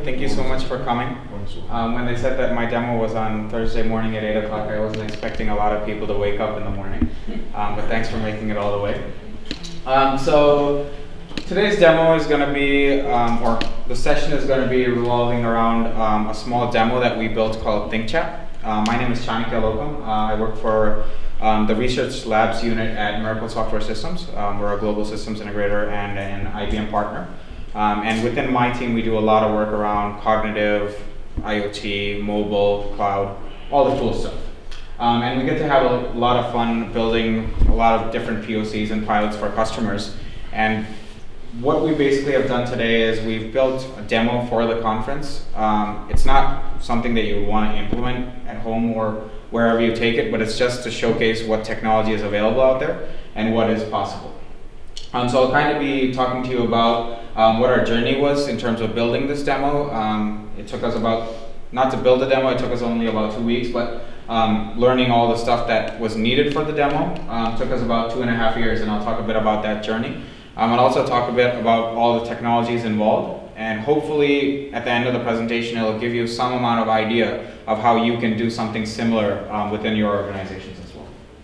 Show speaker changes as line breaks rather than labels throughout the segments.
Thank you so much for coming. When they said that my demo was on Thursday morning at 8 o'clock, I wasn't expecting a lot of people to wake up in the morning. But thanks for making it all the way. So today's demo is going to be, or the session is going to be revolving around a small demo that we built called ThinkChat. My name is Chanakya Lokam. I work for the Research Labs unit at Miracle Software Systems. We're a global systems integrator and an IBM partner. And within my team, we do a lot of work around cognitive, IoT, mobile, cloud, all the cool stuff. And we get to have a lot of fun building a lot of different POCs and pilots for customers. And what we basically have done today is we've built a demo for the conference. It's not something that you want to implement at home or wherever you take it, but it's just to showcase what technology is available out there and what is possible. So I'll kind of be talking to you about what our journey was in terms of building this demo. It took us about, not to build the demo, it took us only about 2 weeks, but learning all the stuff that was needed for the demo took us about 2.5 years, and I'll talk a bit about that journey. I'll also talk a bit about all the technologies involved, and hopefully at the end of the presentation it'll give you some amount of idea of how you can do something similar within your organizations as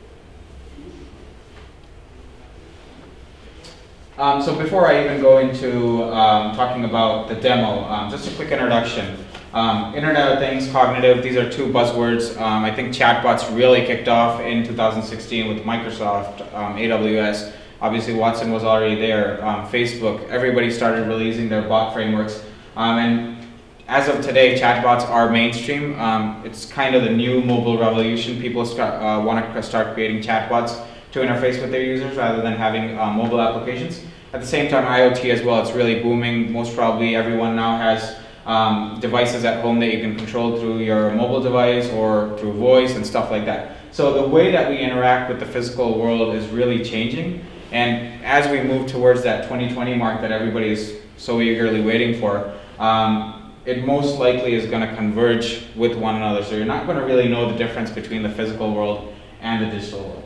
well. So before I even go into talking about the demo, just a quick introduction. Internet of Things, cognitive, these are two buzzwords. I think chatbots really kicked off in 2016 with Microsoft, AWS. Obviously Watson was already there, Facebook, everybody started releasing their bot frameworks. And as of today, chatbots are mainstream. It's kind of the new mobile revolution. People want to start creating chatbots to interface with their users rather than having mobile applications. At the same time, IoT as well, it's really booming. Most probably everyone now has devices at home that you can control through your mobile device or through voice and stuff like that. So the way that we interact with the physical world is really changing. And as we move towards that 2020 mark that everybody is so eagerly waiting for, it most likely is going to converge with one another. So you're not going to really know the difference between the physical world and the digital world.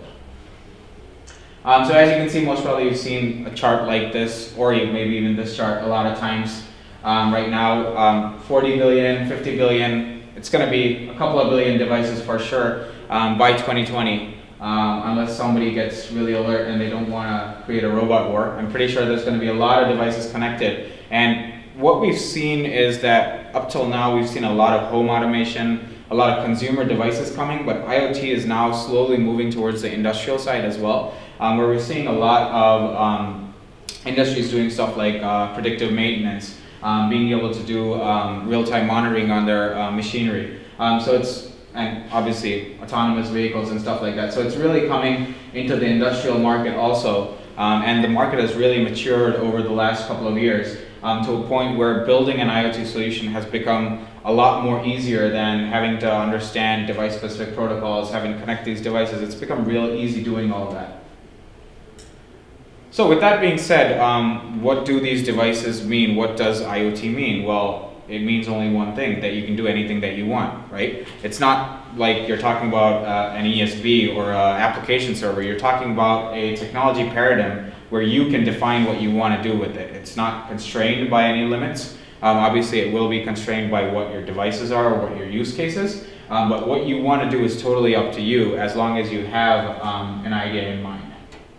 So as you can see, most probably you've seen a chart like this, or maybe even this chart a lot of times. Right now, 40 billion, 50 billion, it's going to be a couple of billion devices for sure by 2020. Unless somebody gets really alert and they don't want to create a robot war. I'm pretty sure there's going to be a lot of devices connected. And what we've seen is that up till now we've seen a lot of home automation, a lot of consumer devices coming, but IoT is now slowly moving towards the industrial side as well, where we're seeing a lot of industries doing stuff like predictive maintenance, being able to do real-time monitoring on their machinery. And obviously autonomous vehicles and stuff like that. So it's really coming into the industrial market also, and the market has really matured over the last couple of years to a point where building an IoT solution has become a lot more easier than having to understand device-specific protocols, having to connect these devices. It's become real easy doing all of that. So with that being said, what do these devices mean? What does IoT mean? Well, it means only one thing, that you can do anything that you want, right? It's not like you're talking about an ESB or an application server. You're talking about a technology paradigm where you can define what you want to do with it. It's not constrained by any limits. Obviously, it will be constrained by what your devices are or what your use case is. But what you want to do is totally up to you, as long as you have an idea in mind.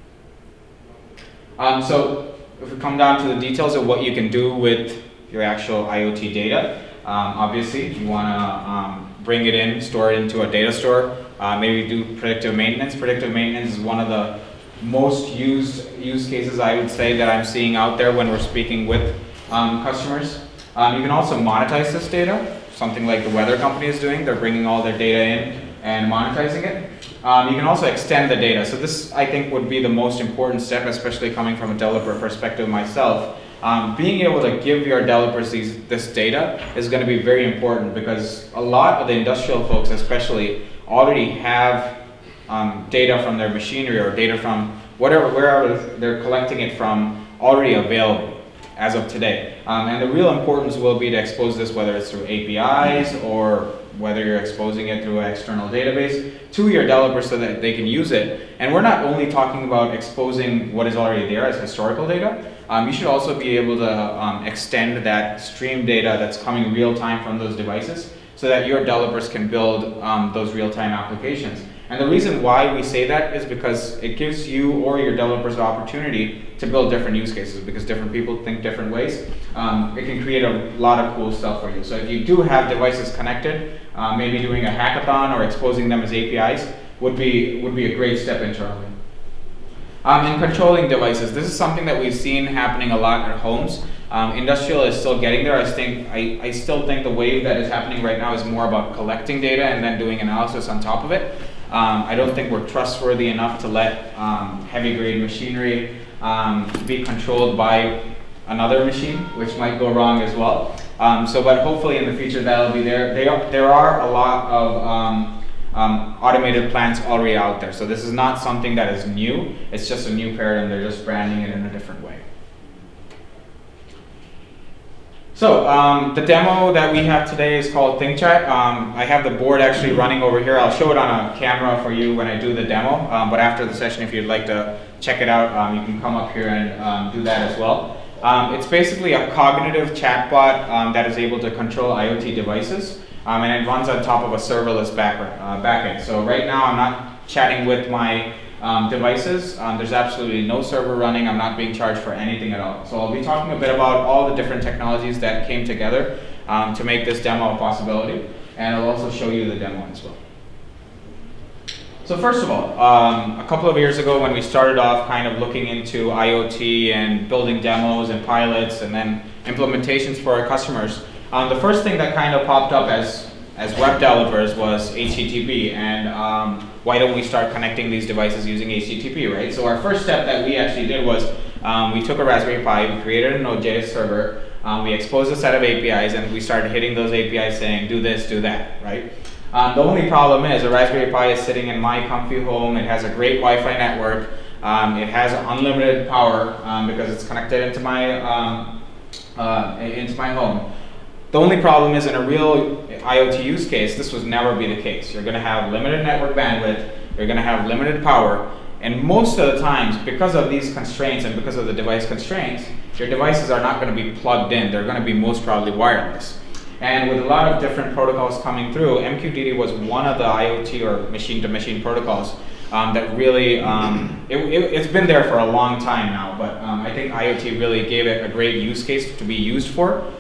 So if we come down to the details of what you can do with your actual IoT data, obviously you want to bring it in, store it into a data store, maybe do predictive maintenance. Predictive maintenance is one of the most used use cases, I would say, that I'm seeing out there when we're speaking with customers. You can also monetize this data, something like the weather company is doing. They're bringing all their data in and monetizing it. You can also extend the data. So this, I think, would be the most important step, especially coming from a developer perspective myself. Being able to give your developers this data is going to be very important, because a lot of the industrial folks especially already have data from their machinery or data from wherever they're collecting it from already available as of today. And the real importance will be to expose this, whether it's through APIs or whether you're exposing it through an external database, to your developers so that they can use it. And we're not only talking about exposing what is already there as historical data, you should also be able to extend that stream data that's coming real time from those devices so that your developers can build those real-time applications. And the reason why we say that is because it gives you or your developers the opportunity to build different use cases, because different people think different ways. It can create a lot of cool stuff for you. So if you do have devices connected, maybe doing a hackathon or exposing them as APIs would be a great step internally. In controlling devices, this is something that we've seen happening a lot at homes. Industrial is still getting there. I still think the wave that is happening right now is more about collecting data and then doing analysis on top of it. I don't think we're trustworthy enough to let heavy grade machinery be controlled by another machine, which might go wrong as well. But hopefully in the future that'll be there. There are a lot of automated plants already out there. So this is not something that is new. It's just a new paradigm. They're just branding it in a different way. So the demo that we have today is called ThinkChat. I have the board actually running over here. I'll show it on a camera for you when I do the demo. But after the session, if you'd like to check it out, you can come up here and do that as well. It's basically a cognitive chatbot that is able to control IoT devices. And it runs on top of a serverless backend. So right now I'm not chatting with my devices. There's absolutely no server running. I'm not being charged for anything at all. So I'll be talking a bit about all the different technologies that came together to make this demo a possibility. And I'll also show you the demo as well. So first of all, a couple of years ago when we started off kind of looking into IoT and building demos and pilots and then implementations for our customers, the first thing that kind of popped up as web developers was HTTP, and why don't we start connecting these devices using HTTP, right? So our first step that we actually did was we took a Raspberry Pi, we created a Node.js server, we exposed a set of APIs, and we started hitting those APIs saying do this, do that, right? The only problem is a Raspberry Pi is sitting in my comfy home. It has a great Wi-Fi network. It has unlimited power because it's connected into my home. The only problem is in a real IoT use case, this would never be the case. You're going to have limited network bandwidth, you're going to have limited power, and most of the times, because of these constraints and because of the device constraints, your devices are not going to be plugged in. They're going to be most probably wireless. And with a lot of different protocols coming through, MQTT was one of the IoT or machine-to-machine protocols that really, it's been there for a long time now, but I think IoT really gave it a great use case to be used for.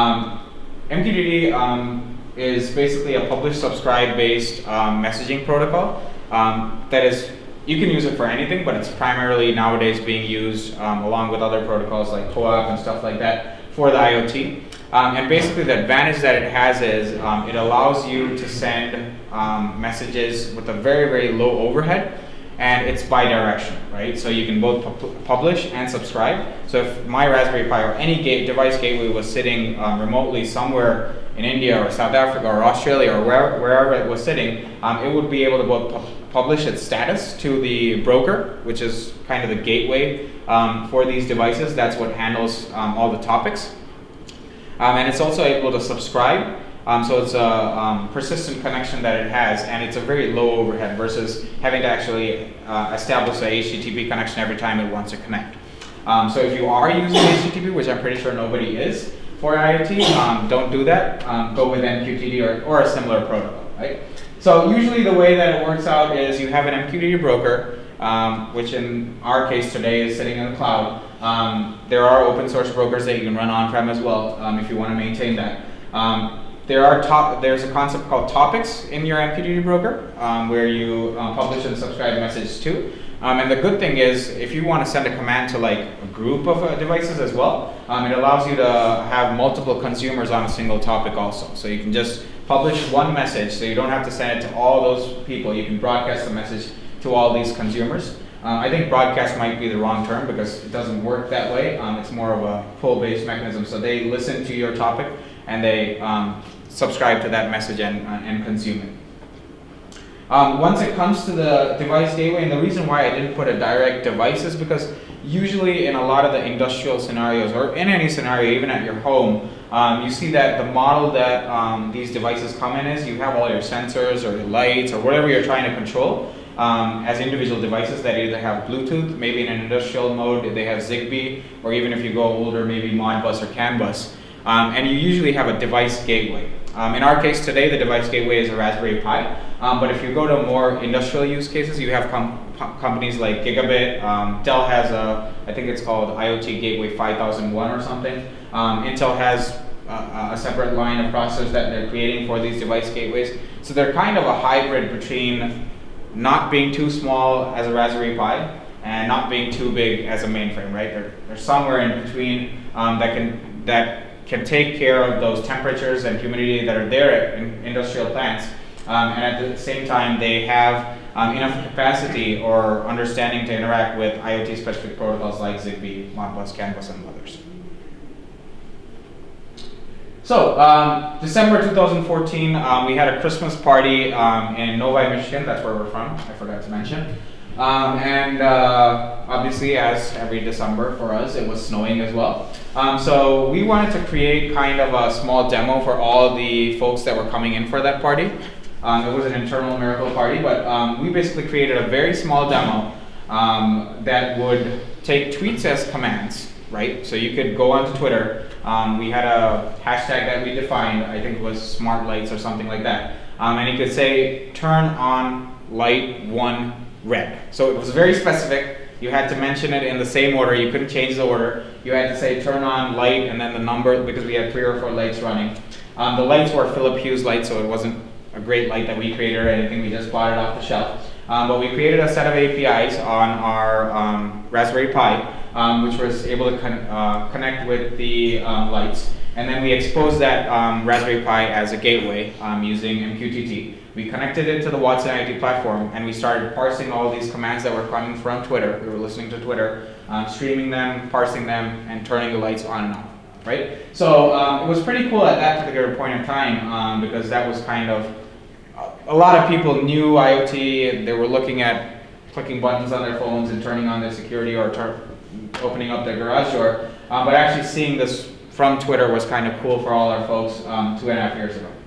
MQTT is basically a publish-subscribe based messaging protocol that is, you can use it for anything, but it's primarily nowadays being used along with other protocols like CoAP and stuff like that for the IoT. And basically the advantage that it has is it allows you to send messages with a very, very low overhead, and it's bi-directional, right? So you can both publish and subscribe. So if my Raspberry Pi or any device gateway was sitting remotely somewhere in India or South Africa or Australia or wherever it was sitting, it would be able to both publish its status to the broker, which is kind of the gateway for these devices. That's what handles all the topics. And it's also able to subscribe. So it's a persistent connection that it has, and it's a very low overhead versus having to actually establish a HTTP connection every time it wants to connect. So if you are using HTTP, which I'm pretty sure nobody is for IoT, don't do that. Go with MQTT or a similar protocol, right? So usually the way that it works out is you have an MQTT broker, which in our case today is sitting in the cloud. There are open source brokers that you can run on-prem as well if you want to maintain that. There's a concept called topics in your MQTT broker where you publish and subscribe messages to. And the good thing is, if you want to send a command to like a group of devices as well, it allows you to have multiple consumers on a single topic also. So you can just publish one message, so you don't have to send it to all those people. You can broadcast the message to all these consumers. I think broadcast might be the wrong term because it doesn't work that way. It's more of a pull-based mechanism. So they listen to your topic and they subscribe to that message and consume it. Once it comes to the device gateway, and the reason why I didn't put a direct device is because usually in a lot of the industrial scenarios, or in any scenario, even at your home, you see that the model that these devices come in is you have all your sensors or your lights or whatever you're trying to control. as individual devices that either have Bluetooth, maybe in an industrial mode, they have Zigbee, or even if you go older, maybe Modbus or CAN bus. And you usually have a device gateway. In our case today, the device gateway is a Raspberry Pi. But if you go to more industrial use cases, you have companies like Gigabit. Dell has I think it's called IoT Gateway 5001 or something. Intel has a separate line of processors that they're creating for these device gateways. So they're kind of a hybrid between not being too small as a Raspberry Pi and not being too big as a mainframe, right? They're somewhere in between that can take care of those temperatures and humidity that are there in industrial plants. And at the same time, they have enough capacity or understanding to interact with IoT-specific protocols like Zigbee, Modbus, CAN bus, and others. So, December 2014, we had a Christmas party in Novi, Michigan. That's where we're from, I forgot to mention. Obviously, as every December for us, it was snowing as well. So we wanted to create kind of a small demo for all the folks that were coming in for that party. It was an internal miracle party, but we basically created a very small demo that would take tweets as commands, right? So you could go onto Twitter. We had a hashtag that we defined, I think it was smart lights or something like that. And you could say, turn on light 1 red. So it was very specific. You had to mention it in the same order. You couldn't change the order. You had to say turn on light and then the number, because we had 3 or 4 lights running. The lights were Philip Hughes lights, so it wasn't a great light that we created or anything. We just bought it off the shelf. But we created a set of APIs on our Raspberry Pi, which was able to connect with the lights. And then we exposed that Raspberry Pi as a gateway using MQTT. We connected it to the Watson IoT platform, and we started parsing all these commands that were coming from Twitter. We were listening to Twitter, streaming them, parsing them, and turning the lights on and off, right? So it was pretty cool at that particular point in time because that was kind of, a lot of people knew IoT. They were looking at clicking buttons on their phones and turning on their security or opening up their garage door. But actually seeing this from Twitter was kind of cool for all our folks 2.5 years ago.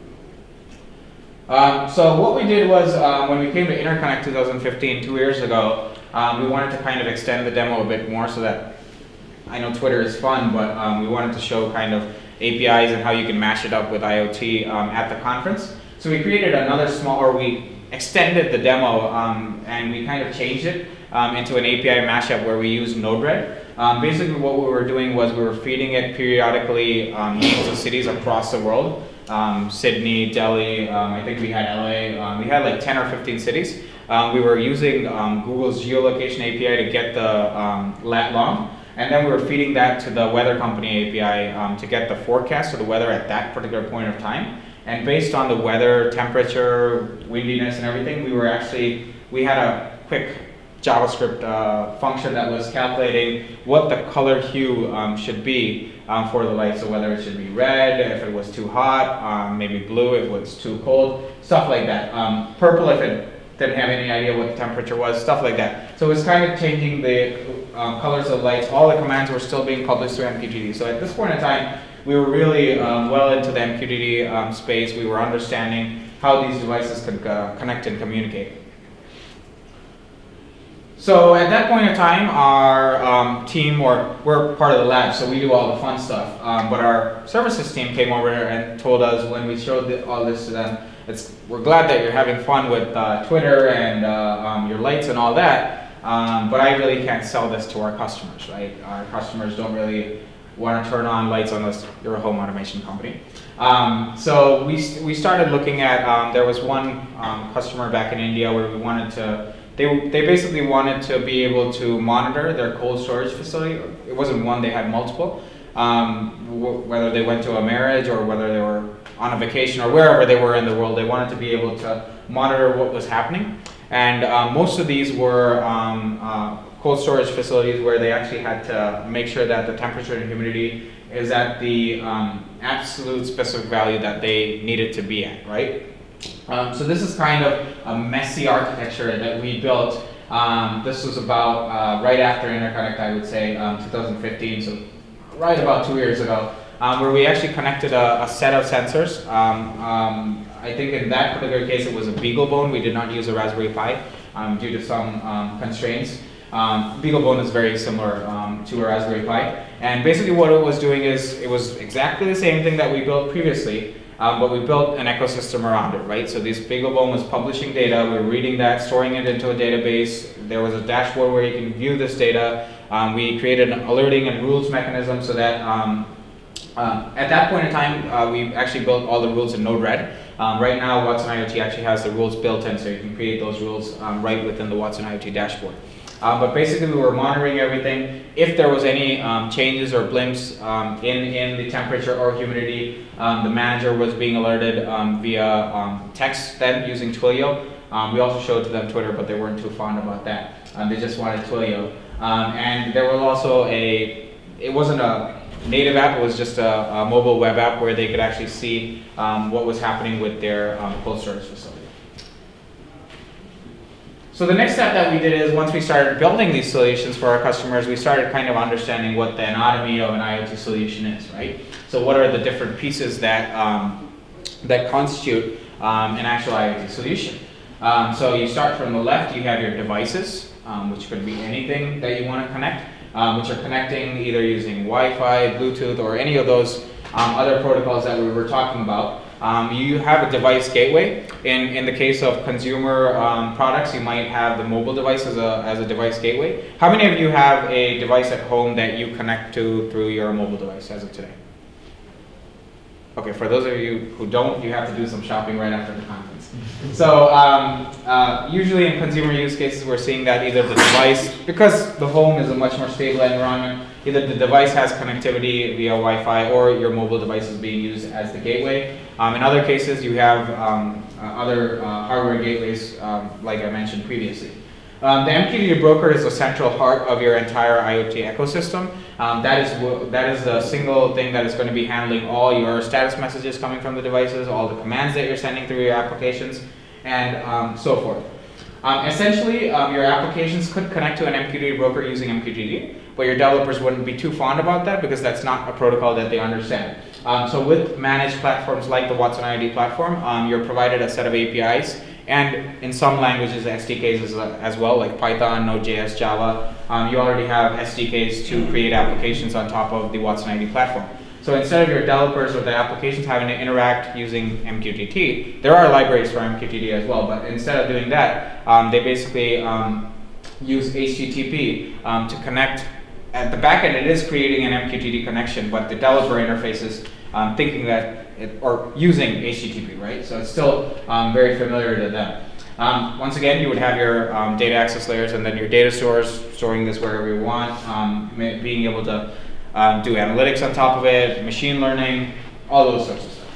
So what we did was, when we came to InterConnect 2015, 2 years ago, we wanted to kind of extend the demo a bit more so that, I know Twitter is fun, but we wanted to show kind of APIs and how you can mash it up with IoT at the conference. So we created another we extended the demo and we kind of changed it into an API mashup where we used Node-RED. Basically what we were doing was we were feeding it periodically names of cities across the world. Sydney, Delhi, I think we had LA, we had like 10 or 15 cities. We were using Google's geolocation API to get the lat long, and then we were feeding that to the weather company API to get the forecast of the weather at that particular point of time. And based on the weather, temperature, windiness, and everything, we had a quick JavaScript function that was calculating what the color hue should be for the light. So whether it should be red if it was too hot, maybe blue if it was too cold, stuff like that. Purple if it didn't have any idea what the temperature was, stuff like that. So it was kind of changing the colors of lights. All the commands were still being published through MQTT. So at this point in time, we were really well into the MQTT space. We were understanding how these devices could connect and communicate. So at that point in time, our team, we're part of the lab, so we do all the fun stuff. But our services team came over and told us when we showed all this to them, we're glad that you're having fun with Twitter and your lights and all that, but I really can't sell this to our customers, right? Our customers don't really want to turn on lights unless you're a home automation company. So we started looking at, there was one customer back in India where we wanted to, they basically wanted to be able to monitor their cold storage facility. It wasn't one, they had multiple. Whether they went to a marriage or whether they were on a vacation or wherever they were in the world, they wanted to be able to monitor what was happening. And most of these were cold storage facilities where they actually had to make sure that the temperature and humidity is at the absolute specific value that they needed to be at, right? So this is kind of a messy architecture that we built. This was about right after InterConnect, I would say, 2015, so right about 2 years ago, where we actually connected a set of sensors. I think in that particular case it was a BeagleBone. We did not use a Raspberry Pi. due to some constraints. BeagleBone is very similar to a Raspberry Pi. And basically what it was doing is, it was exactly the same thing that we built previously, but we built an ecosystem around it, right? So this BeagleBone was publishing data, we were reading that, storing it into a database. There was a dashboard where you can view this data. We created an alerting and rules mechanism so that at that point in time, we actually built all the rules in Node-RED. Right now, Watson IoT actually has the rules built in, so you can create those rules right within the Watson IoT dashboard. But basically, we were monitoring everything. If there was any changes or blimps in the temperature or humidity, the manager was being alerted via text then using Twilio. We also showed to them Twitter, but they weren't too fond about that. They just wanted Twilio. And there was also it wasn't a native app, it was just a mobile web app where they could actually see what was happening with their cold storage facility. So the next step that we did is, once we started building these solutions for our customers, we started kind of understanding what the anatomy of an IoT solution is, right? So what are the different pieces that, that constitute an actual IoT solution? So you start from the left, you have your devices, which could be anything that you want to connect, which are connecting either using Wi-Fi, Bluetooth, or any of those other protocols that we were talking about. You have a device gateway. In the case of consumer products, you might have the mobile device as a device gateway. How many of you have a device at home that you connect to through your mobile device as of today? Okay, for those of you who don't, you have to do some shopping right after the conference. So usually in consumer use cases, we're seeing that either the device, because the home is a much more stable environment, either the device has connectivity via Wi-Fi or your mobile device is being used as the gateway. In other cases, you have other hardware gateways, like I mentioned previously. The MQTT broker is the central heart of your entire IoT ecosystem. That is the single thing that is going to be handling all your status messages coming from the devices, all the commands that you're sending through your applications, and so forth. Essentially, your applications could connect to an MQTT broker using MQTT, but your developers wouldn't be too fond about that because that's not a protocol that they understand. So with managed platforms like the Watson IoT platform, you're provided a set of APIs, and in some languages, SDKs as well, like Python, Node.js, Java. You already have SDKs to create applications on top of the Watson IoT platform. So instead of your developers or the applications having to interact using MQTT, there are libraries for MQTT as well, but instead of doing that, they basically use HTTP to connect. At the back end, it is creating an MQTT connection, but the developer interface is thinking that, or using HTTP, right? So it's still very familiar to them. Once again, you would have your data access layers and then your data stores, storing this wherever you want, being able to do analytics on top of it, machine learning, all those sorts of stuff.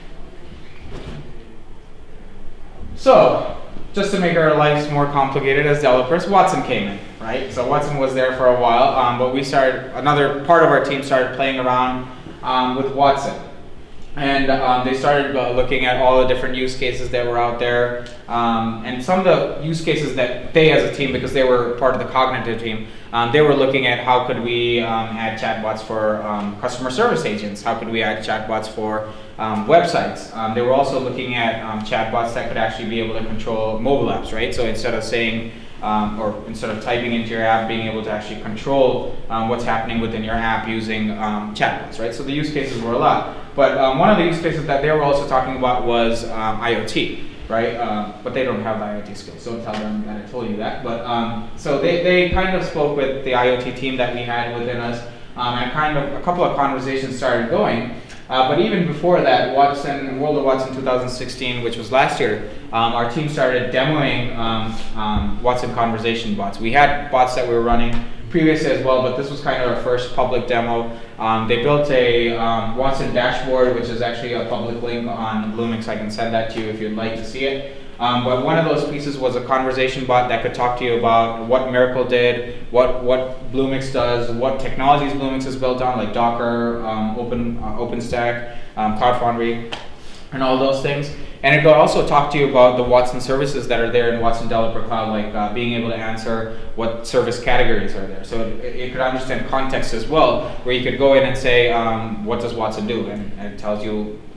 So, just to make our lives more complicated as developers, Watson came in, right? So Watson was there for a while, but we started, another part of our team started playing around with Watson. And they started looking at all the different use cases that were out there. And some of the use cases that they as a team, because they were part of the cognitive team, they were looking at how could we add chatbots for customer service agents? How could we add chatbots for websites? They were also looking at chatbots that could actually be able to control mobile apps, right? So instead of saying, or instead of typing into your app, being able to actually control what's happening within your app using chatbots, right? So the use cases were a lot. But one of the use cases that they were also talking about was IoT, right? But they don't have the IoT skills, so don't tell them that I told you that. But so they kind of spoke with the IoT team that we had within us, and kind of a couple of conversations started going. But even before that, World of Watson 2016, which was last year, our team started demoing Watson conversation bots. We had bots that we were running previously as well, but this was kind of our first public demo. They built a Watson dashboard, which is actually a public link on Bluemix. I can send that to you if you'd like to see it. But one of those pieces was a conversation bot that could talk to you about what Miracle did, what Bluemix does, what technologies Bluemix is built on, like Docker, OpenStack, Cloud Foundry, and all those things. And it could also talk to you about the Watson services that are there in Watson Developer Cloud, like being able to answer what service categories are there. So it could understand context as well, where you could go in and say, what does Watson do? And it tells you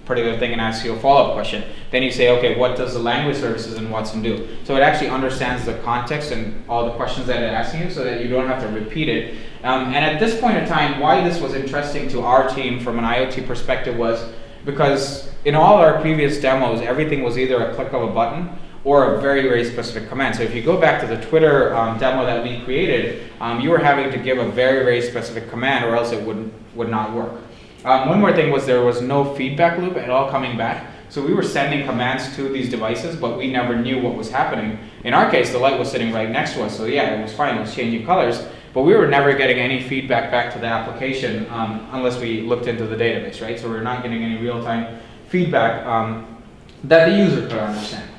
particular thing and asks you a follow-up question. Then you say, okay, what does the language services in Watson do? So it actually understands the context and all the questions that it's asking you so that you don't have to repeat it. And at this point in time, why this was interesting to our team from an IoT perspective was because in all our previous demos, everything was either a click of a button or a very, very specific command. So if you go back to the Twitter demo that we created, you were having to give a very, very specific command or else it would not work. One more thing was there was no feedback loop at all coming back. So we were sending commands to these devices, but we never knew what was happening. In our case, the light was sitting right next to us, so yeah, it was fine, it was changing colors, but we were never getting any feedback back to the application unless we looked into the database, right? So we were not getting any real-time feedback that the user could understand.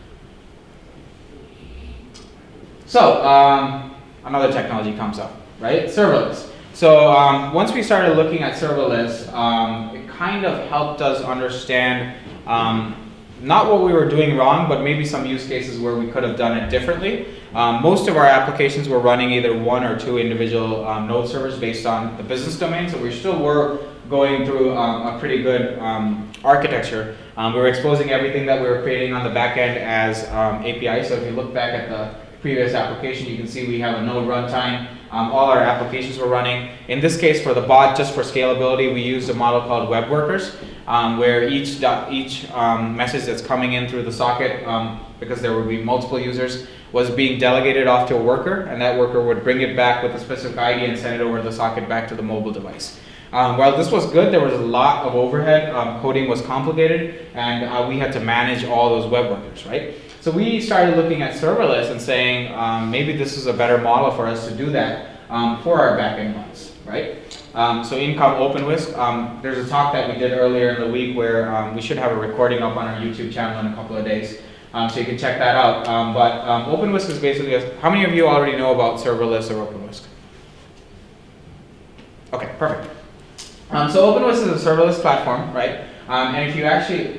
So another technology comes up, right? Serverless. So once we started looking at serverless, it kind of helped us understand not what we were doing wrong, but maybe some use cases where we could have done it differently. Most of our applications were running either one or two individual node servers based on the business domain, so we still were going through a pretty good architecture. We were exposing everything that we were creating on the back end as API, so if you look back at the previous application, you can see we have a node runtime. All our applications were running. In this case, for the bot, just for scalability, we used a model called web workers, where each message that's coming in through the socket, because there would be multiple users, was being delegated off to a worker, and that worker would bring it back with a specific ID and send it over the socket back to the mobile device. While this was good, there was a lot of overhead. Coding was complicated, and we had to manage all those web workers, right? So we started looking at serverless and saying maybe this is a better model for us to do that for our backend runs, right? So in come OpenWhisk. There's a talk that we did earlier in the week where we should have a recording up on our YouTube channel in a couple of days, so you can check that out. But OpenWhisk is basically, how many of you already know about serverless or OpenWhisk? Okay, perfect. So OpenWhisk is a serverless platform, right? And if you actually,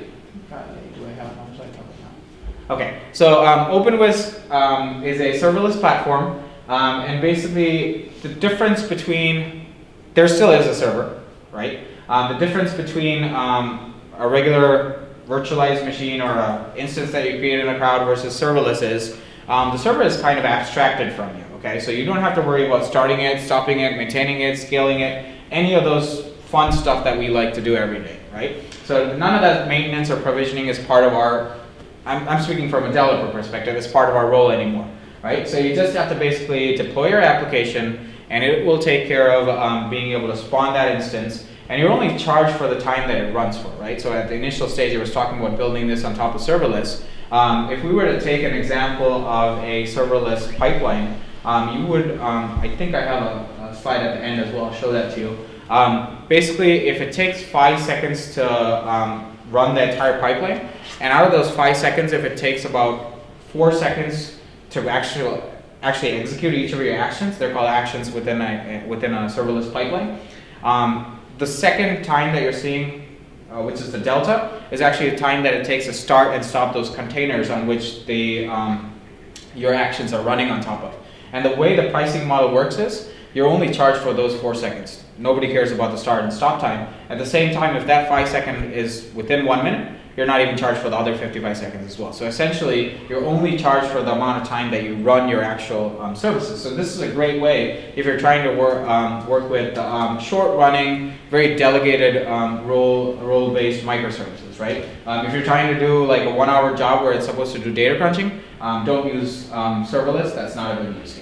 okay, so OpenWhisk is a serverless platform, and basically the difference between, there still is a server, right? The difference between a regular virtualized machine or an instance that you create in the cloud versus serverless is, the server is kind of abstracted from you, okay? So you don't have to worry about starting it, stopping it, maintaining it, scaling it, any of those fun stuff that we like to do every day, right? So none of that maintenance or provisioning is part of our, I'm speaking from a developer perspective, it's part of our role anymore, right? So you just have to basically deploy your application and it will take care of being able to spawn that instance, and you're only charged for the time that it runs for, right? So at the initial stage I was talking about building this on top of serverless. If we were to take an example of a serverless pipeline, you would, I think I have a slide at the end as well, I'll show that to you. Basically, if it takes 5 seconds to run the entire pipeline, and out of those 5 seconds, if it takes about 4 seconds to actually execute each of your actions, they're called actions within a serverless pipeline. The second time that you're seeing, which is the delta, is actually the time that it takes to start and stop those containers on which your actions are running on top of. And the way the pricing model works is, you're only charged for those 4 seconds. Nobody cares about the start and stop time. At the same time, if that 5 second is within 1 minute, you're not even charged for the other 55 seconds as well. So essentially, you're only charged for the amount of time that you run your actual services. So this is a great way if you're trying to work with short-running, very delegated role-based microservices, right? If you're trying to do like a 1-hour job where it's supposed to do data crunching, don't use serverless. That's not a good use case.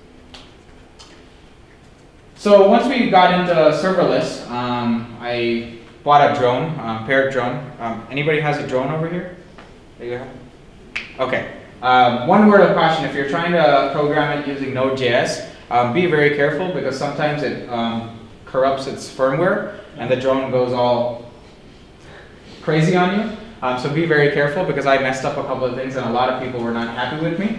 So once we got into serverless, I bought a drone, paired drone. Anybody has a drone over here? There you go. Okay. One word of caution: if you're trying to program it using Node.js, be very careful because sometimes it corrupts its firmware and the drone goes all crazy on you. So be very careful because I messed up a couple of things and a lot of people were not happy with me.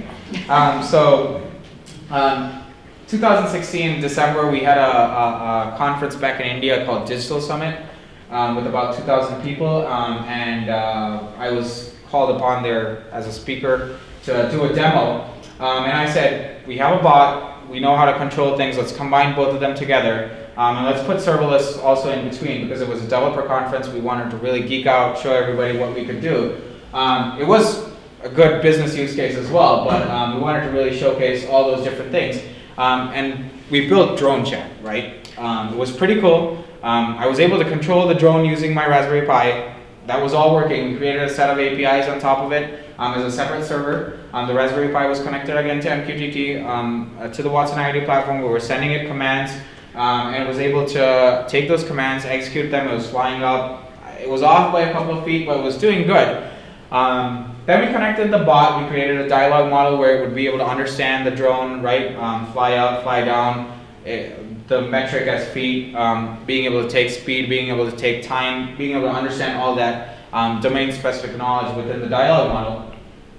2016 December, we had a conference back in India called Digital Summit with about 2,000 people, and I was called upon there as a speaker to do a demo. And I said, we have a bot, we know how to control things, let's combine both of them together. And let's put serverless also in between because it was a developer conference. We wanted to really geek out, show everybody what we could do. It was a good business use case as well, but we wanted to really showcase all those different things. And we built drone chat, right? It was pretty cool. I was able to control the drone using my Raspberry Pi. That was all working. We created a set of APIs on top of it as a separate server. The Raspberry Pi was connected again to MQTT, to the Watson IoT platform. We were sending it commands, and it was able to take those commands, execute them. It was flying up. It was off by a couple of feet, but it was doing good. Then we connected the bot. We created a dialogue model where it would be able to understand the drone, right? Fly up, fly down. The metric as feet, being able to take speed, being able to take time, being able to understand all that domain-specific knowledge within the dialogue model.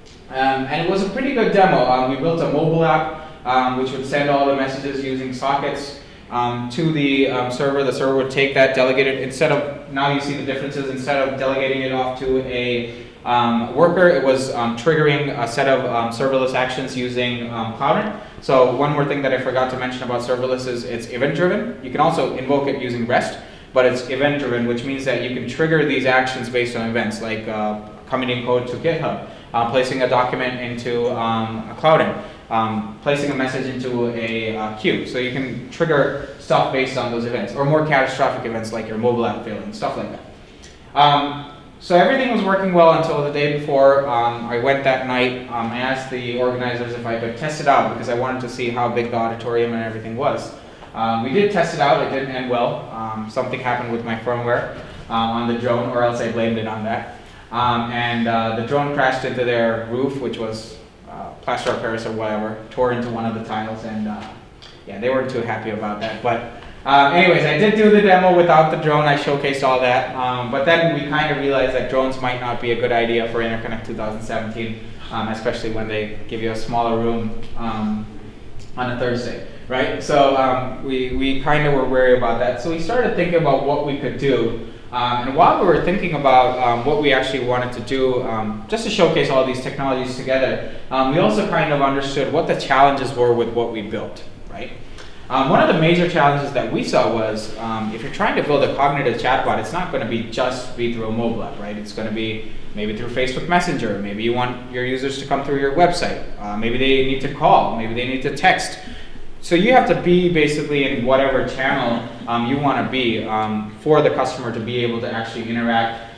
And it was a pretty good demo. We built a mobile app which would send all the messages using sockets to the server. The server would take that, delegate it. Instead of, now you see the differences, instead of delegating it off to a worker, it was triggering a set of serverless actions using Cloudin. So one more thing that I forgot to mention about serverless is it's event-driven. You can also invoke it using REST, but it's event-driven, which means that you can trigger these actions based on events, like committing code to GitHub, placing a document into a Cloudin, placing a message into a queue. So you can trigger stuff based on those events, or more catastrophic events like your mobile app failing, stuff like that. So everything was working well until the day before. I went that night. I asked the organizers if I could test it out because I wanted to see how big the auditorium and everything was. We did test it out. It didn't end well. Something happened with my firmware on the drone, or else I blamed it on that. The drone crashed into their roof, which was plaster of Paris or whatever, tore into one of the tiles, and yeah, they weren't too happy about that. But anyways, I did do the demo without the drone. I showcased all that, but then we kind of realized that drones might not be a good idea for InterConnect 2017, especially when they give you a smaller room on a Thursday, right? So we kind of were wary about that. So we started thinking about what we could do. And while we were thinking about what we actually wanted to do, just to showcase all these technologies together, we also kind of understood what the challenges were with what we built, right? One of the major challenges that we saw was if you're trying to build a cognitive chatbot, it's not going to be through a mobile app, right? It's going to be maybe through Facebook Messenger. Maybe you want your users to come through your website. Maybe they need to call. Maybe they need to text. So you have to be basically in whatever channel you want to be for the customer to be able to actually interact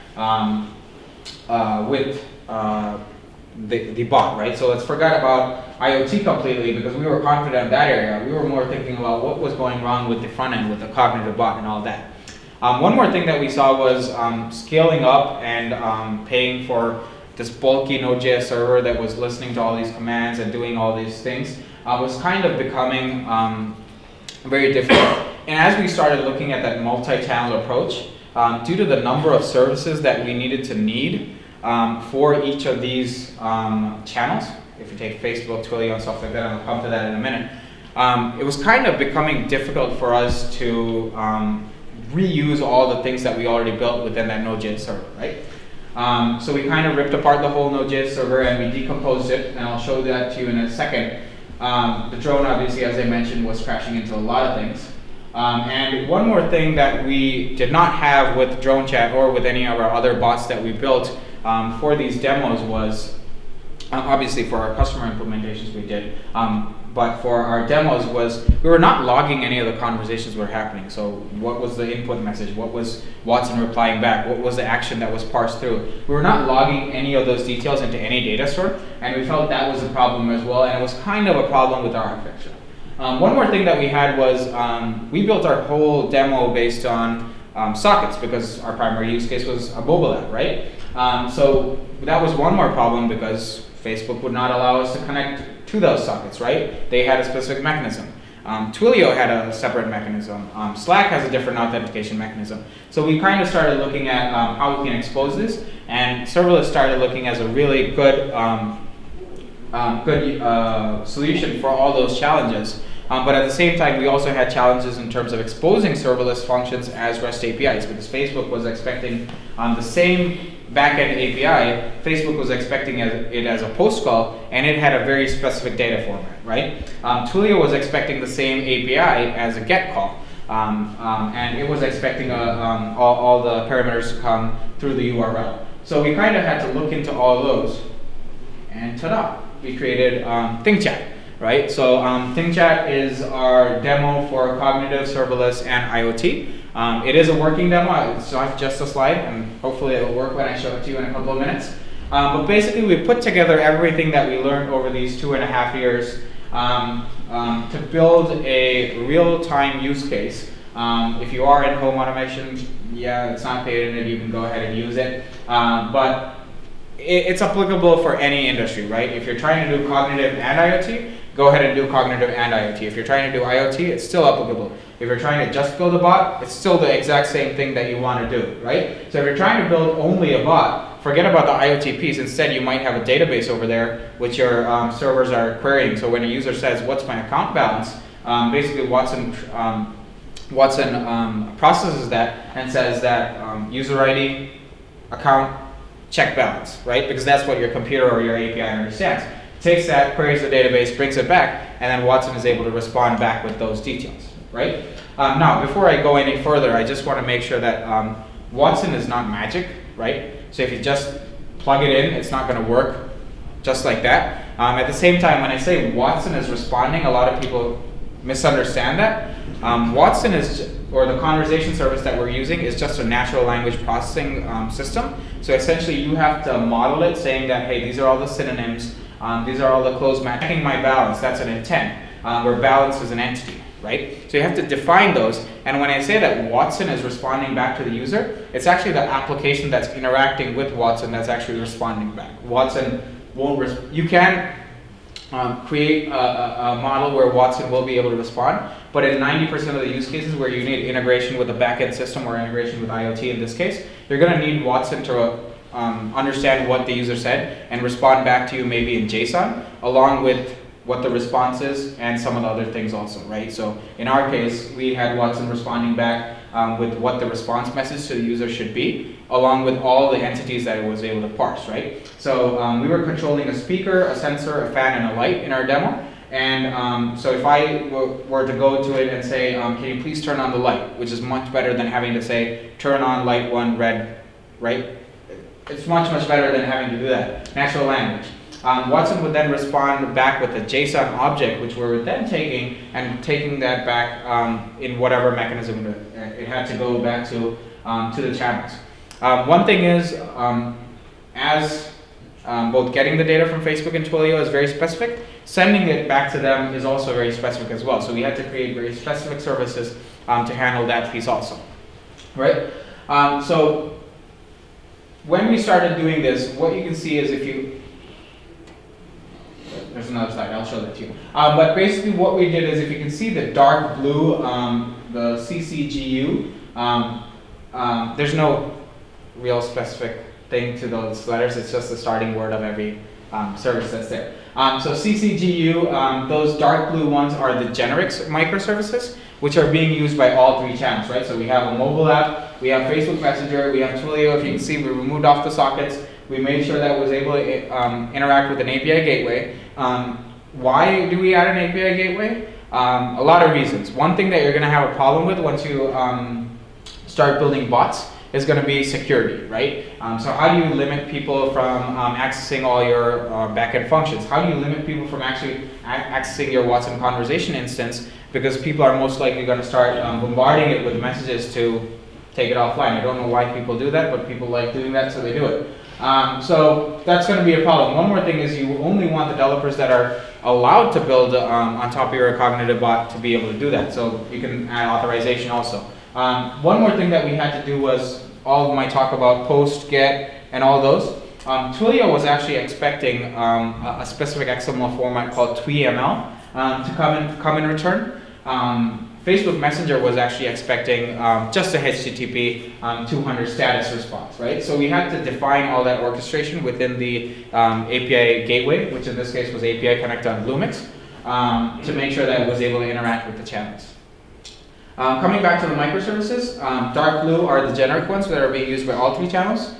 with the bot, right? So let's forget about IoT completely because we were confident in that area. We were more thinking about what was going wrong with the front end, with the cognitive bot and all that. One more thing that we saw was scaling up and paying for this bulky Node.js server that was listening to all these commands and doing all these things was kind of becoming very difficult. And as we started looking at that multi-channel approach, due to the number of services that we needed to need for each of these channels, if you take Facebook, Twilio, and stuff like that, and I'll come to that in a minute, it was kind of becoming difficult for us to reuse all the things that we already built within that Node.js server, right? So we kind of ripped apart the whole Node.js server and we decomposed it, and I'll show that to you in a second. The drone, obviously, as I mentioned, was crashing into a lot of things. And one more thing that we did not have with drone chat or with any of our other bots that we built for these demos was, obviously for our customer implementations we did, but for our demos was we were not logging any of the conversations that were happening. So what was the input message? What was Watson replying back? What was the action that was parsed through? We were not logging any of those details into any data store, and we felt that was a problem as well, and it was kind of a problem with our architecture. One more thing that we had was we built our whole demo based on sockets because our primary use case was a mobile app, right? So that was one more problem because Facebook would not allow us to connect to those sockets, right? They had a specific mechanism. Twilio had a separate mechanism. Slack has a different authentication mechanism. So we kind of started looking at how we can expose this, and serverless started looking as a really good solution for all those challenges. But at the same time, we also had challenges in terms of exposing serverless functions as REST APIs because Facebook was expecting the same backend API. Facebook was expecting it as a post call, and it had a very specific data format, right? Twilio was expecting the same API as a get call. and it was expecting all the parameters to come through the URL. So we kind of had to look into all those, and ta-da, we created ThinkChat, right? So ThinkChat is our demo for cognitive, serverless, and IoT. It is a working demo. It's not just a slide, and hopefully it will work when I show it to you in a couple of minutes. But basically, we put together everything that we learned over these 2.5 years to build a real-time use case. If you are in home automation, yeah, it's not paid in it, you can go ahead and use it. But it's applicable for any industry, right? If you're trying to do cognitive and IoT, go ahead and do cognitive and IoT. If you're trying to do IoT, it's still applicable. If you're trying to just build a bot, it's still the exact same thing that you want to do, right? So if you're trying to build only a bot, forget about the IoT piece. Instead, you might have a database over there which your servers are querying. So when a user says, what's my account balance? Basically, Watson processes that and says that user ID, account, check balance, right? Because that's what your computer or your API understands. Takes that, queries the database, brings it back, and then Watson is able to respond back with those details, right? Now, before I go any further, I just want to make sure that Watson is not magic, right? So if you just plug it in, it's not going to work just like that. At the same time, when I say Watson is responding, a lot of people misunderstand that. Watson is, or the conversation service that we're using, is just a natural language processing system. So essentially, you have to model it saying that, hey, these are all the synonyms, these are all the close match. Checking my balance, that's an intent, where balance is an entity, right? So you have to define those. And when I say that Watson is responding back to the user, it's actually the application that's interacting with Watson that's actually responding back. Watson won't, you can create a model where Watson will be able to respond, but in 90% of the use cases where you need integration with a backend system or integration with IoT in this case, you're going to need Watson to understand what the user said and respond back to you maybe in JSON, along with what the response is and some of the other things also, right? So in our case, we had Watson responding back with what the response message to the user should be, along with all the entities that it was able to parse, right? So we were controlling a speaker, a sensor, a fan, and a light in our demo. And so if I were to go to it and say, can you please turn on the light, which is much better than having to say, turn on light 1 red, right? It's much, much better than having to do that. Natural language. Watson would then respond back with a JSON object, which we were then taking that back in whatever mechanism it had to go back to the channels. One thing is, as both getting the data from Facebook and Twilio is very specific, sending it back to them is also very specific as well. So we had to create very specific services to handle that piece also, right? So when we started doing this, what you can see is if you, there's another slide, I'll show that to you. But basically what we did is if you can see the dark blue, the CCGU, there's no real specific thing to those letters, it's just the starting word of every service that's there. So CCGU, those dark blue ones are the generic microservices, which are being used by all 3 channels, right? So we have a mobile app, we have Facebook Messenger, we have Twilio. If you can see, we removed off the sockets. We made sure that it was able to interact with an API gateway. Why do we add an API gateway? A lot of reasons. One thing that you're going to have a problem with once you start building bots is going to be security, right? So how do you limit people from accessing all your backend functions? How do you limit people from actually accessing your Watson conversation instance? Because people are most likely going to start bombarding it with messages to take it offline. I don't know why people do that, but people like doing that, so they do it. So that's going to be a problem. One more thing is you only want developers that are allowed to build on top of your cognitive bot to be able to do that. So you can add authorization also. One more thing that we had to do was all of my talk about post, get, and all those. Twilio was actually expecting a specific XML format called TweML to come in return. Facebook Messenger was actually expecting just a HTTP 200 status response, right? So we had to define all that orchestration within the API gateway, which in this case was API Connect on Bluemix, to make sure that it was able to interact with the channels. Coming back to the microservices, dark blue are the generic ones that are being used by all 3 channels.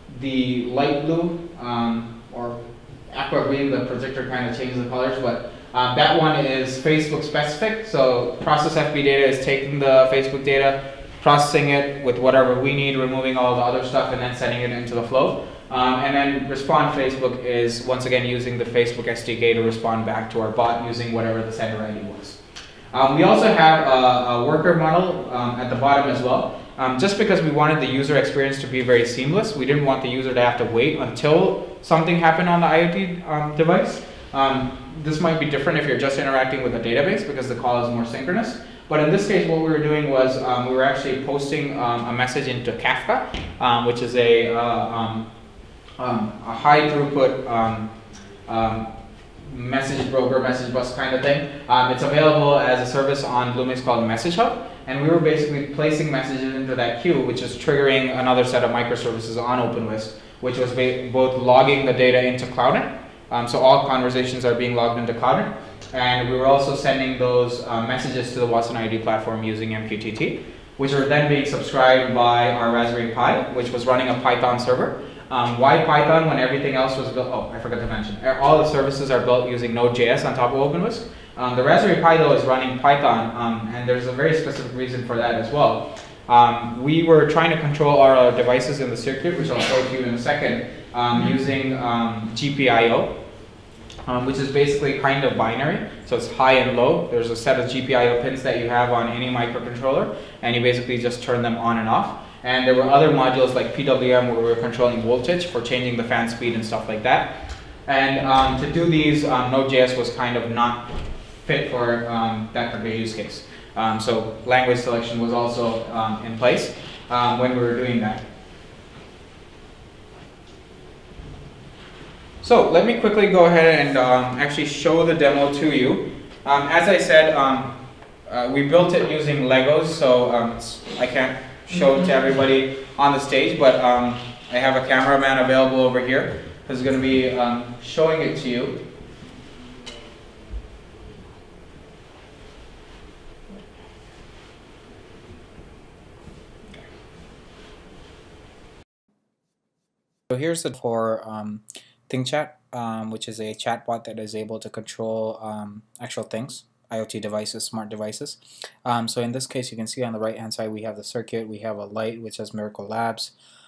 The light blue, or aqua green, the projector kind of changes the colors, but That one is Facebook specific, so process FB data is taking the Facebook data, processing it with whatever we need, removing all the other stuff, and then sending it into the flow. And then respond Facebook is once again using the Facebook SDK to respond back to our bot using whatever the sender ID was. We also have a worker model at the bottom as well. Just because we wanted the user experience to be very seamless, we didn't want the user to have to wait until something happened on the IoT device. This might be different if you're just interacting with a database because the call is more synchronous. But in this case, what we were doing was we were actually posting a message into Kafka, which is a high throughput message broker, message bus kind of thing. It's available as a service on Bluemix called Message Hub. And we were basically placing messages into that queue, which is triggering another set of microservices on OpenWhisk, which was both logging the data into Cloudnet. So all conversations are being logged into Cloudnet. And we were also sending those messages to the Watson IoT platform using MQTT, which are then being subscribed by our Raspberry Pi, which was running a Python server. Why Python when everything else was built? Oh, I forgot to mention. All the services are built using Node.js on top of OpenWhisk. The Raspberry Pi, though, is running Python, and there's a very specific reason for that as well. We were trying to control our devices in the circuit, which I'll show to you in a second, using GPIO. Which is basically kind of binary, so it's high and low. There's a set of GPIO pins that you have on any microcontroller, and you basically just turn them on and off. And there were other modules like PWM where we were controlling voltage for changing the fan speed and stuff like that. And to do these, Node.js was kind of not fit for that particular use case. So language selection was also in place when we were doing that. So let me quickly go ahead and actually show the demo to you. As I said, we built it using Legos, so I can't show it to everybody on the stage, but I have a cameraman available over here who's going to be showing it to you. So here's the for ThingChat, which is a chatbot that is able to control actual things, IoT devices, smart devices. So in this case, you can see on the right-hand side, we have the circuit, we have a light, which has Miracle Labs.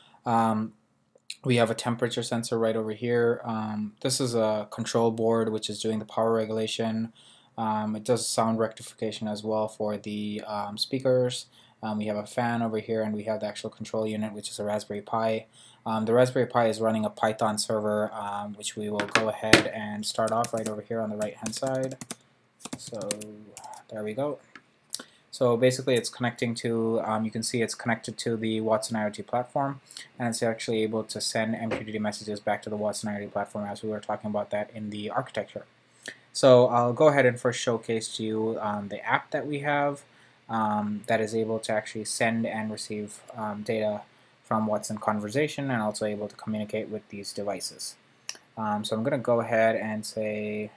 We have a temperature sensor right over here. This is a control board, which is doing the power regulation. It does sound rectification as well for the speakers. We have a fan over here, and we have the actual control unit, which is a Raspberry Pi. The Raspberry Pi is running a Python server, which we will go ahead and start off right over here on the right-hand side. So there we go. So basically it's connecting to, you can see it's connected to the Watson IoT platform, and it's actually able to send MQTT messages back to the Watson IoT platform, as we were talking about that in the architecture. So I'll go ahead and first showcase to you the app that we have that is able to actually send and receive data from Watson conversation, and also able to communicate with these devices. So I'm going to go ahead and say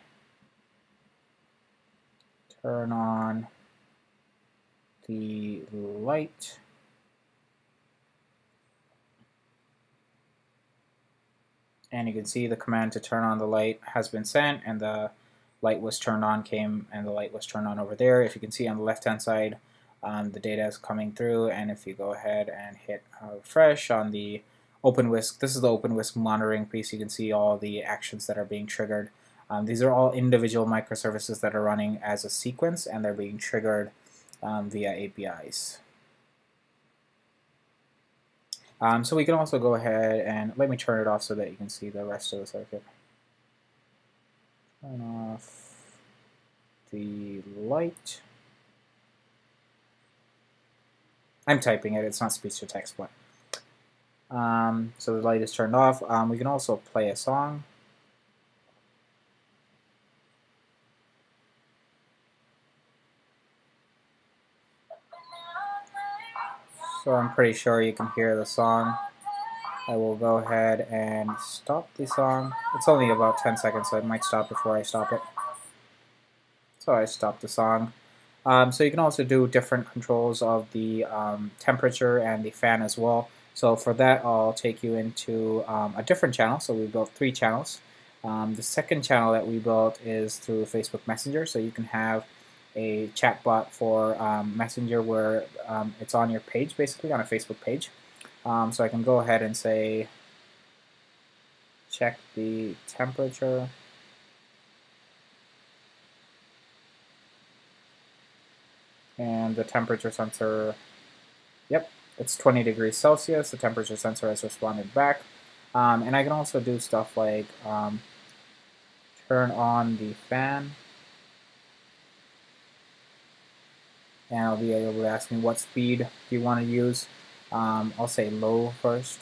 turn on the light. And you can see the command to turn on the light has been sent, and the light was turned on and the light was turned on over there. If you can see on the left hand side, the data is coming through, and if you go ahead and hit refresh on the OpenWhisk, this is the OpenWhisk monitoring piece. You can see all the actions that are being triggered. These are all individual microservices that are running as a sequence, and they're being triggered via APIs. So we can also go ahead and let me turn it off so that you can see the rest of the circuit. Turn off the light. I'm typing it, it's not speech to text, but so the light is turned off. We can also play a song. So I'm pretty sure you can hear the song. I will go ahead and stop the song. It's only about 10 seconds, so it might stop before I stop it. So I stopped the song. So you can also do different controls of the temperature and the fan as well. So for that, I'll take you into a different channel. So we built 3 channels.
The second channel that we built is through Facebook Messenger, so you can have a chatbot for Messenger where it's on your page, basically on a Facebook page. So I can go ahead and say, check the temperature. And the temperature sensor, yep, it's 20 degrees Celsius. The temperature sensor has responded back. And I can also do stuff like turn on the fan. And I'll be able to ask me what speed do you want to use. I'll say low first.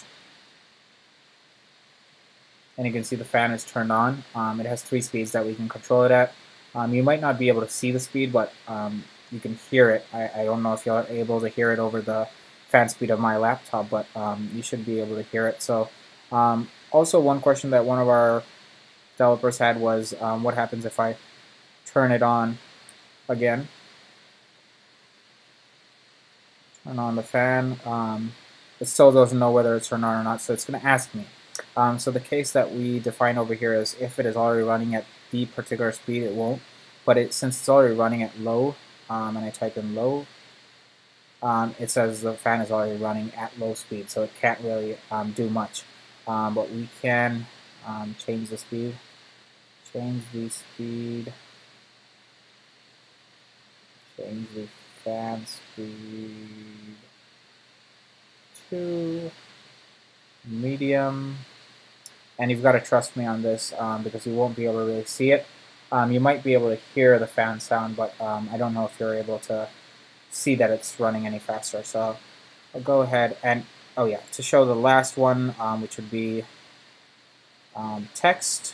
And you can see the fan is turned on. It has 3 speeds that we can control it at. You might not be able to see the speed, but you can hear it. I don't know if you're able to hear it over the fan speed of my laptop, but you should be able to hear it. So also one question that one of our developers had was what happens if I turn it on again? Turn on the fan. It still doesn't know whether it's turned on or not, so it's going to ask me. So the case that we define over here is if it is already running at the particular speed, it won't. But since it's already running at low, and I type in low, it says the fan is already running at low speed, so it can't really do much. But we can change the speed. Change the speed. Change the fan speed to medium. And you've got to trust me on this because you won't be able to really see it. You might be able to hear the fan sound, but I don't know if you're able to see that it's running any faster. So I'll go ahead and, oh yeah, to show the last one, which would be text,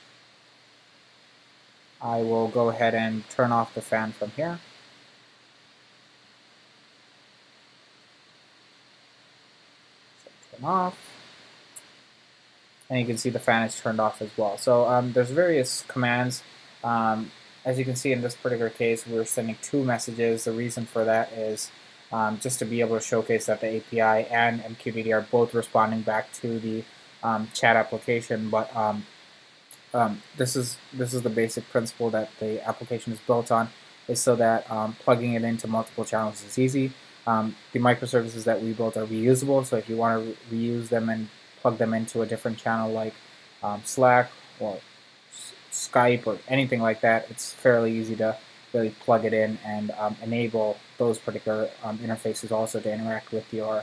I will go ahead and turn off the fan from here. So turn off. And you can see the fan is turned off as well. So there's various commands. As you can see in this particular case, we're sending 2 messages. The reason for that is just to be able to showcase that the API and MQTT are both responding back to the chat application. But this is the basic principle that the application is built on, is so that plugging it into multiple channels is easy. The microservices that we built are reusable, so if you want to reuse them and plug them into a different channel like Slack or Skype or anything like that, it's fairly easy to really plug it in and enable those particular interfaces also to interact with your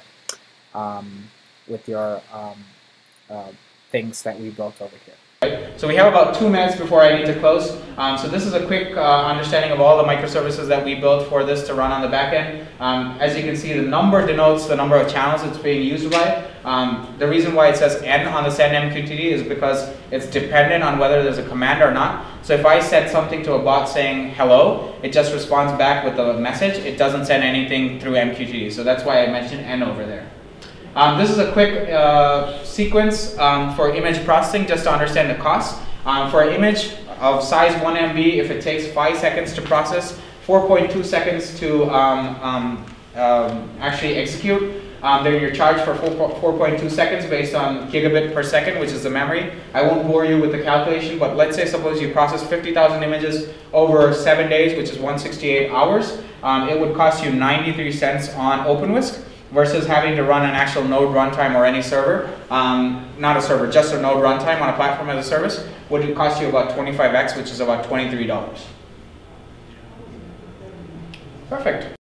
things that we built over here.
So we have about 2 minutes before I need to close. So this is a quick understanding of all the microservices that we built for this to run on the back end. As you can see, the number denotes the number of channels it's being used by. The reason why it says N on the send MQTT is because it's dependent on whether there's a command or not. So if I send something to a bot saying hello, it just responds back with a message. It doesn't send anything through MQTT. So that's why I mentioned N over there. This is a quick sequence for image processing, just to understand the cost. For an image of size 1 MB, if it takes 5 seconds to process, 4.2 seconds to actually execute, then you're charged for 4.2 seconds based on gigabit per second, which is the memory. I won't bore you with the calculation, but let's say suppose you process 50,000 images over 7 days, which is 168 hours. It would cost you 93 cents on OpenWhisk, versus having to run an actual node runtime or any server, not a server, just a node runtime on a platform as a service, would cost you about 25x, which is about $23. Perfect.